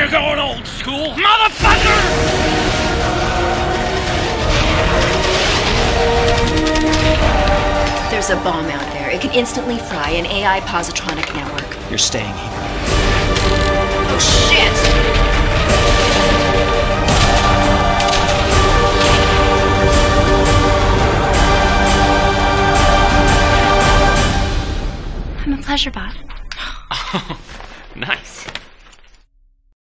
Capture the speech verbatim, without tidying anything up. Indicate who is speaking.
Speaker 1: We're going old school, motherfucker!
Speaker 2: There's a bomb out there. It can instantly fry an A I positronic network.
Speaker 3: You're staying here.
Speaker 2: Oh, shit!
Speaker 4: I'm a pleasure bot.
Speaker 1: Oh, nice.